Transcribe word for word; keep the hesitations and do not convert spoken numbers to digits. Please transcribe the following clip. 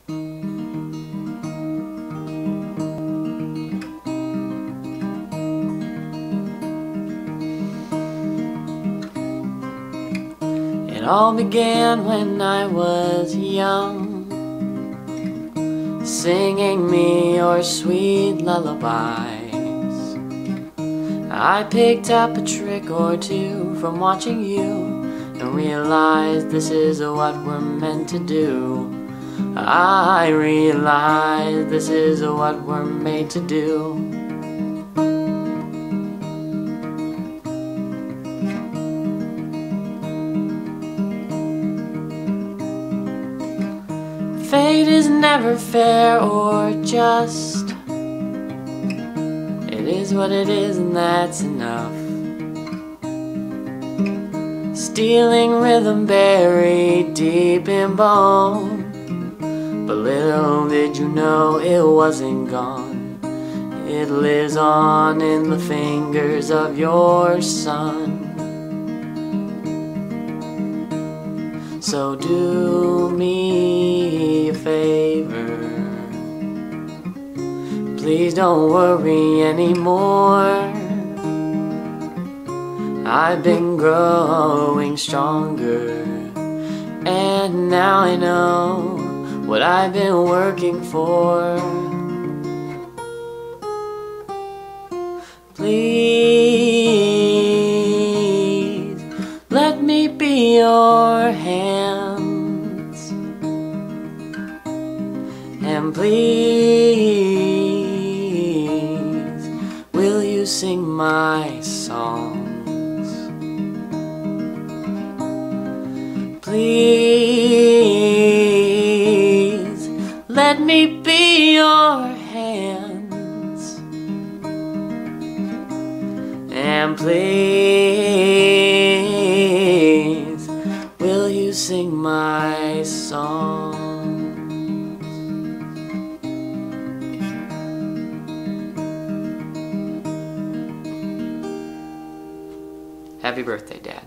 It all began when I was young, singing me your sweet lullabies. I picked up a trick or two from watching you and realized this is what we're meant to do. I realized this is what we're made to do. Fate is never fair or just. It is what it is, and that's enough. Stealing rhythm buried deep in bone, but little did you know it wasn't gone. It lives on in the fingers of your son. So do me a favor, please don't worry anymore. I've been growing stronger, and now I know what I've been working for. Please let me be your hands, and please will you sing my songs? Please let me be your hands, and please will you sing my songs? Happy birthday, Dad.